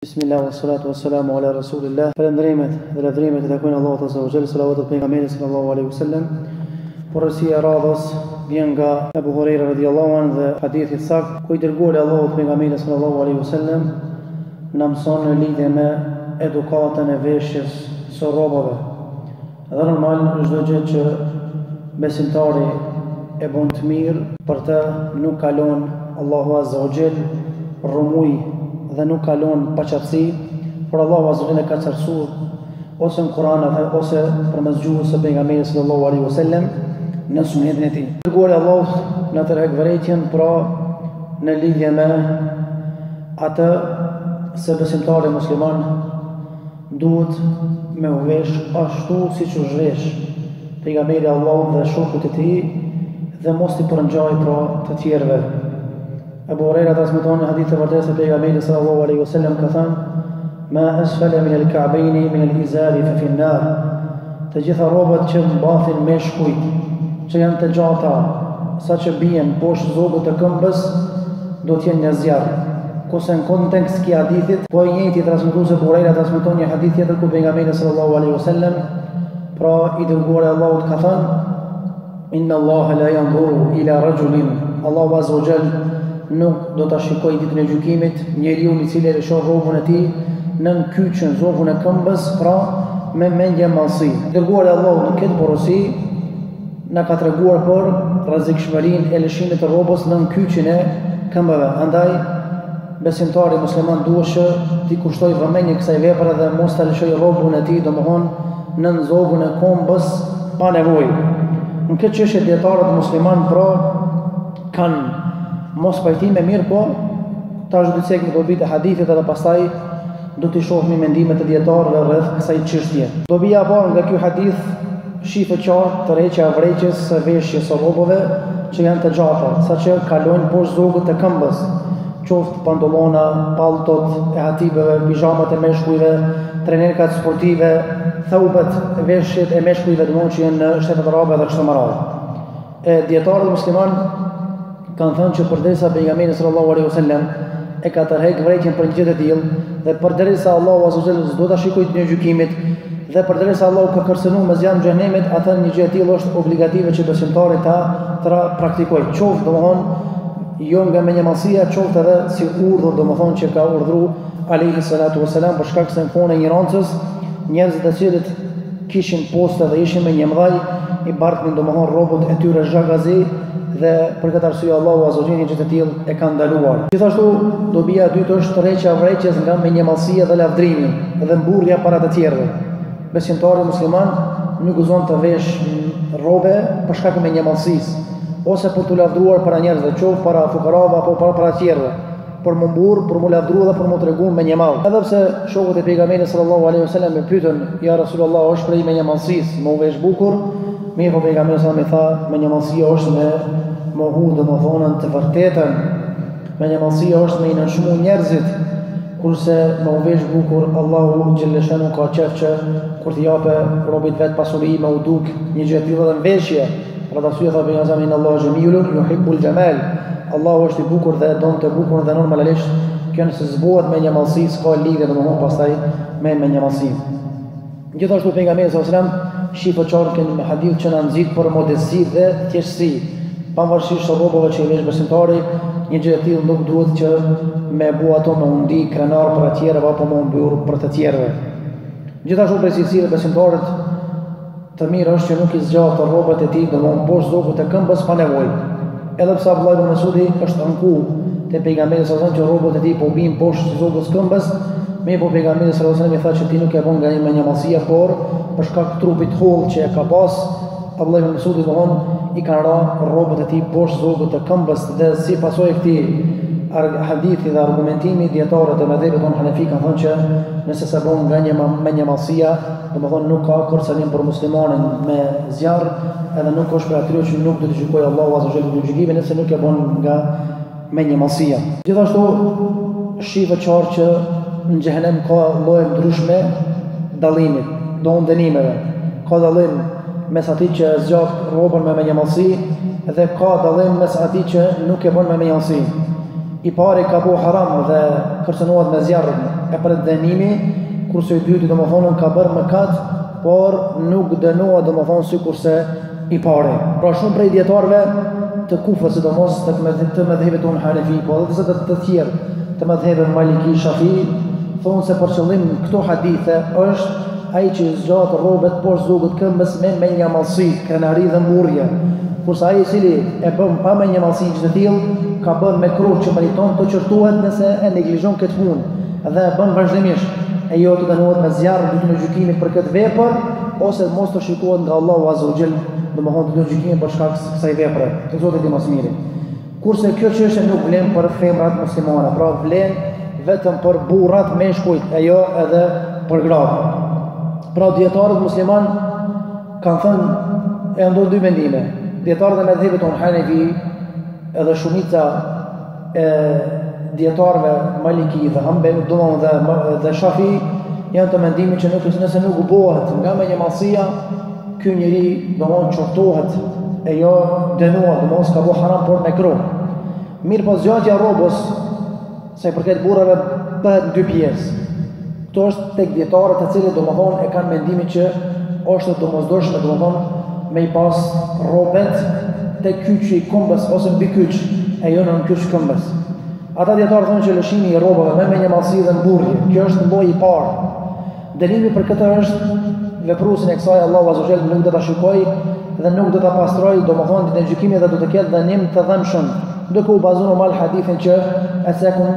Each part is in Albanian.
Bismillah, wassalatu wassalamu ala rasulillah. Falendrimet dhe lavdrimet e takojnë Allahut azza wa jalla, salavatet pejgamberit sallallahu alaihi wasallam. Porësia e radhës vjen nga Abu Huraira radhiyallahu anhu dhe hadithi sakt ku I dërguari Allahut pejgamberit sallallahu alaihi wasallam na mëson në lidhje me edukatën e veshjes së rrobave. Dhe normal çdo gjë që besimtari e bën të mirë, për të nuk kalon Allahu azza wa jalla rrumuj dhe nuk kalon paqartësi, por Allahu azza wa jalla ka qartësuar ose në Kur'an ose përmes gjuhës së pejgamberit sallallahu alaihi wasallam në sunetin e tij. Dërguari Allahu na tërheq vërejtjen pra në lidhje me atë se besimtari musliman duhet me u vesh ashtu siç u zhvesh pejgamberi Allahut dhe shokët e tij dhe mos I përngjaj pra të tjerëve. Abu Huraira transmeton në hadith të vërtetë se pejgamberi sallallahu alaihi wasallam ka thënë: "Ma asfala min al-ka'bayn min al-izari fa fi an-nar." Të gjitha rrobat që mbathin meshkujt, që janë të gjata, sa që bien poshtë zogët të këmbës, do të jenë në zjarr. Kurse në kontekst këtij hadithit, po I njëjti transmetues Abu Huraira transmeton një hadith tjetër ku pejgamberi sallallahu alaihi wasallam, pra I dërguari Allahut ka thënë: "Inna Allaha la yanzuru ila rajulin." Allahu azza wa jalla nuk do ta shikoj ditën e gjykimit njeriu I cili e lëshon rrobën e tij nën kyçën, zogën e këmbës, pra me mendje mallësi. Dërguari Allahu në këtë porosi na ka treguar për rrezikshmërinë e lëshimit të rrobës nën kyçën e këmbëve. Andaj besimtari musliman duhet që t'i kushtoj vëmendje kësaj vepre dhe mos ta lëshoj rrobën e tij, domthon nën zogën e këmbës pa nevojë. Në këtë çështje dietarët musliman pra kanë mos pajtime mirë, po ta zhducek në dobit e hadithit edhe pastaj do t'i shohmi mendimet e dietarëve rreth kësaj çështje. Dobia e parë nga ky hadith shifë qartë tërheqja e vrejqjes së veshjes së rrobave që janë të gjata, saqë kalojnë poshtë zogët e këmbës, qoftë pantallona, palltot e hatibeve, pijamat e meshkujve, trenerkat sportive, thaubat, veshjet e meshkujve domthonjë që janë në Shtetet Arabe dhe kështu me radhë. Dietarët musliman kanë thënë që përderisa pejgamberi sallallahu alaihi wasallam e ka tërheq vërejtjen për një gjë të tillë dhe përderisa Allahu azza wa jalla s'do ta shikojë ditën e gjykimit dhe përderisa Allahu ka kërcënuar me zjarrin e xhenemit, atë një gjë e tillë është obligative që besimtari ta praktikojë. Qoftë domthon jo nga menjëmallësia, qoftë edhe si urdhër domthon që ka urdhëruar alayhi salatu wasalam për shkak se në kohën e ignorancës njerëzit të cilët kishin poste dhe ishin me një mëdhaj I bartnin domthon rrobët e tyre zhagazi dhe për këtë arsye Allahu azza wa jalla gjë të tillë e ka ndaluar. Gjithashtu dobia e dytë është tërheqja e vrejqjes nga menjëmallësia dhe lavdrimi dhe mburrja para të tjerëve. Besimtari musliman nuk gëzon të vesh rrobe për shkak të menjëmallësisë ose për të lavdruar para njerëzve, qoftë para fukarave apo para tjerëve, për më mburr, për më lavdruar dhe për më treguar menjëmall. Edhe pse shokët e pejgamberit sallallahu alaihi wasallam e pyetën: "Ja Rasulullah, është prej menjëmallësisë më u vesh bukur?" Mirë, po pejgamberi sallallahu alaihi wasallam i tha: "Menjëmallësia është me mohu domethënën të vërtetën. Menjëmallësia është me I nënshmu njerëzit, kurse me u vesh bukur Allahu xhelleshanu ka qef që kur t'i japë robit vet pasuri me u duk një gjë të tillë dhe në veshje. Për arsye tha pejgamberi: "Inna Allahu jamilun yuhibbul jamal." Allahu është I bukur dhe don të bukur dhe normalisht kjo nëse zbohet me menjëmallësi s'ka lidhje domethënë pastaj me menjëmallësinë. Gjithashtu pejgamberi sallallahu alaihi wasallam shifë qarkën me hadith që na nxit për modesti dhe thjeshtësi. Pavarësisht të rrobave që I vesh besimtari, një gjë e tillë nuk duhet që me bu ato me undi krenar për të tjerëve apo me mbyr për të tjerëve. Gjithashtu prej cilësive besimtarit të mirë është që nuk I zgjat rrobat e tij domthonjë poshtë zogët e këmbës pa nevojë. Edhe pse Abdullah ibn Mas'udi është anku te pejgamberi sallallahu alaihi wasallam që rrobat e tij po bin poshtë zogës këmbës, me po pejgamberi sallallahu alaihi wasallam I tha që ti nuk e bën nga një menjëmallësia, por për shkak të trupit holl që e ka pas, Abdullah ibn Mas'udi domthonjë I kanë ra rrobat e tij poshtë zogët të këmbës dhe si pasojë këtij hadithi dhe argumentimi dietarët e mëdhëve tonë Hanefi kanë thënë që nëse sa bën nga një menjëmallësia, domethënë nuk ka kërcënim për muslimanin me zjarr, edhe nuk është për atyre që nuk do të gjykojë Allahu azza wa jalla në gjykimin nëse nuk e bën nga menjëmallësia. Gjithashtu shifë qartë që në xhehenem ka lloje ndryshme dallimit, ndonimeve. Ka dallim mes atij që zgjat rrobën me menjëmallësi dhe ka dallim mes atij që nuk e bën me menjëmallësi. I pari ka bu haram dhe kërcënohet me zjarr e për dënimi, kurse i dyti domethënë ka bërë mëkat, por nuk dënohet domethënë sikurse i pari. Pra shumë prej dietarëve të Kufës, sidomos të mëdhëve tonë Hanefi, po edhe të tjerë të mëdhëve Maliki, Shafi, thonë se për qëllim këto hadithe është ai që zgjat rrobet poshtë zogët këmbës me një mallësi, krenari dhe mburrje. Kurse ai i cili e bën pa me një mallësi që të tillë, ka bën me kruh që meriton të qortohet nëse e neglizhon këtë punë dhe e bën vazhdimisht. E jo të dënohet me zjarr ditën e gjykimit për këtë vepër, ose mos të shikohet nga Allahu Azza wa Jall, domethënë ditën e gjykimit për shkak të kësaj vepre. Të Zotit i mëshirë. Kurse kjo çështje nuk vlen për femrat muslimane, pra vlen vetëm për burrat meshkujt, e jo edhe për gratë. Pra dietarët musliman kanë thënë e ndonjë dy mendime. Dietarët e mëdhëve tonë Hanefi edhe shumica e dietarëve Maliki dhe Hanbali, domethënë dhe Shafi janë të mendimit që nëse nuk bëhet nga me një mallësia, ky njeri domethënë qortohet e jo dënohet, domethënë s'ka bëu haram por me kruh. Mirë po zgjatja rrobës, sa i përket burrave, bëhet në dy pjesë. Këto është tek dietarët të cilët domethënë e kanë mendimin që është domosdoshme domethënë me i pas rrobet tek kyçi i këmbës ose mbi kyç, e jo në kyç këmbës. Ata dietarë thonë që lëshimi i rrobave me një mallësi dhe mburrje, kjo është lloji i parë. Dënimi për këtë është vepruesin e kësaj Allahu Azza wa Jall nuk do ta shikoj dhe nuk do ta pastroj, domethënë ditën e gjykimit dhe do të ketë dënim të dhëmshëm. Duke u bazuar mal hadithin që asekun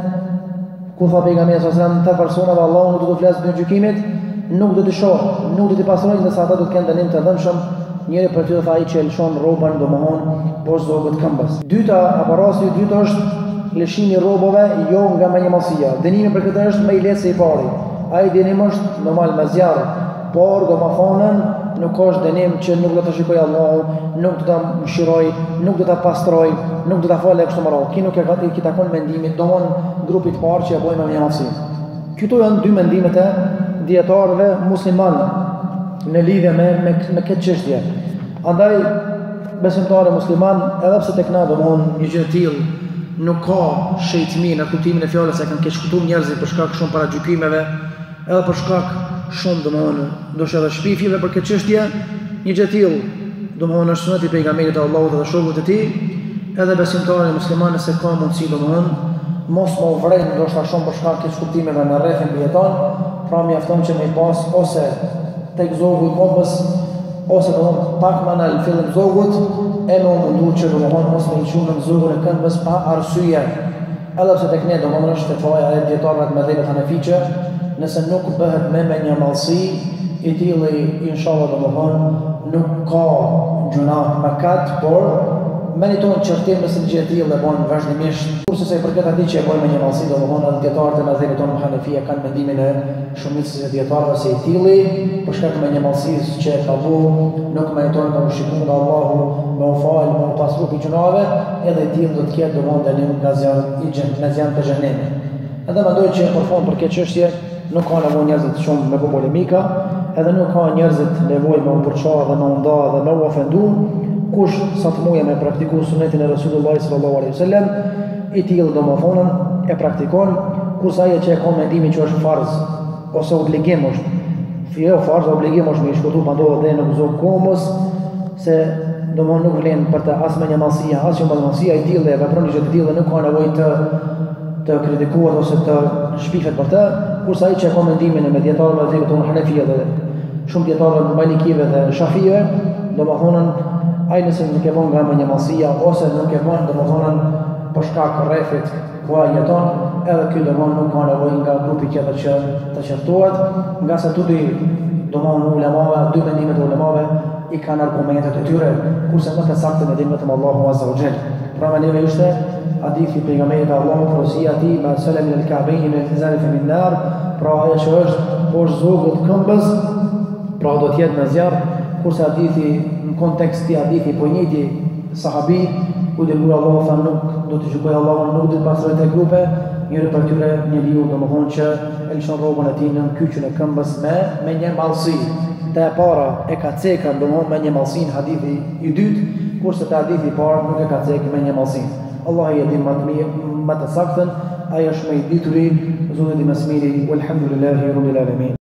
ku tha pejgamberi sallallahu alajhi wasallam, ta personave Allahu nuk do të flasë ditën e gjykimit, nuk do të shoh, nuk do të pastrojë, ndërsa ata do të kenë dënim të dhëmshëm. Njëri për ty tha ai që lëshon rrobën domethënë poshtë zogët këmbës. Dyta, apo rasti i dytë është lëshimi i rrobave jo nga më një mallësia. Dënimi për këtë është më i lehtë se i pari. Ai dënim është normal me zjarr, por domethënë nuk është dënim që nuk do të shikoj Allahu, nuk do ta mëshiroj, nuk do ta pastroj, nuk do ta falë kështu më radh. Ki nuk e ka i takon mendimit, domthon grupit të parë që e bojnë me një mallësi. Këto janë dy mendimet e dietarëve muslimanë në lidhje me këtë çështje. Andaj besimtarë musliman, edhe pse tek na domthon një gjë e tillë nuk ka shejtëmi në kuptimin e fjalës, se kanë keq kuptuar njerëzit për shkak shumë para gjykimeve, edhe për shkak shumë domthon ndoshta edhe shpifjeve për këtë çështje, një gjë e tillë domthon është suneti i pejgamberit të Allahut dhe shokut të tij, edhe besimtarë musliman nëse ka mundësi domthon mos më vren ndoshta shumë për shkak të keq kuptimeve në rrethin e jeton, pra mjafton që më pas ose tek zogu i kombës, ose domthon pak më në fillim zogut, e më mundu që domthon mos më lëshon në zogun e këmbës pa arsye. Edhe pse tek ne domthon është fetvaja e dietarëve të mëdhenj Hanefiqe, nëse nuk bëhet me një mallësi, i tillë inshallah domthon nuk ka gjuna mëkat, por meriton qërtim nëse një gjë e tillë e bën vazhdimisht. Kurse sa i përket atij që e bën me një mallësi, domthon edhe dietarët e mëdhenj tonë Hanefia kanë mendimin e shumicës e dietarëve se i tillë për shkak të një mallësisë që e ka bëu, nuk meriton të shikojë nga Allahu me u fal, me u pasru pi gjunave, edhe i tillë do të ketë domthon dënim nga zjarri i xhenemit të xhenemit. Edhe mendoj që për fond për këtë çështje nuk ka nevojë njerëzit shumë me polemika, edhe nuk ka njerëzit nevojë me u përçar dhe me u nda dhe me u ofendu. Kush sa të muje me praktiku sunetin e Resulullah sallallahu alaihi wasallam, i tillë domethënë e praktikon, kurse ai që e ka mendimin që është farz ose obligim është, jo farz, obligim është me shkutu pandohet dhe në zog komës, se domethënë nuk vlen për të as me një mallësia, as jo me mallësia, i tillë e vepron gjë të tillë, nuk ka nevojë të kritikohet ose të shpifet për të, kurse ai që e ka mendimin e mediatorëve të tonë Hanefia dhe shumë dietarëve Malikive dhe Shafive, domethënë ai nëse nuk e bën nga një mallësia ose nuk e bën domethënë për shkak rrethit ku ai jeton, edhe ky domethënë nuk ka nevojë nga grupi tjetër që të qortohet, nga sa tudi domethënë ulemave, dy mendimet e ulemave i kanë argumentet e tyre, kurse më të saktë mendimet e Allahu Azza wa Jall. Pra menimi ishte hadithi pejgamberit Allahut porosia e tij me selam el Ka'bein e izalif min nar, pra ajo që është poshtë zogut këmbës, pra do të jetë në zjarr, kurse hadithi në kontekst i hadithi po njëti sahabi ku dhe Allahu tha nuk do të gjykoj Allahu, nuk do të pastroj të grupe, njëri për tyre njeriu domethënë që e lëshon rrobën e tij në kyçën e këmbës me një mallësi. Te para e ka cekën domethënë me një mallësi në hadithi i dytë, kurse te hadithi i parë nuk e ka cekën me një mallësi. Allah i di më të saktën, ai është më i dituri, Zoti i Mëshmiri, walhamdulillahi rabbil alamin.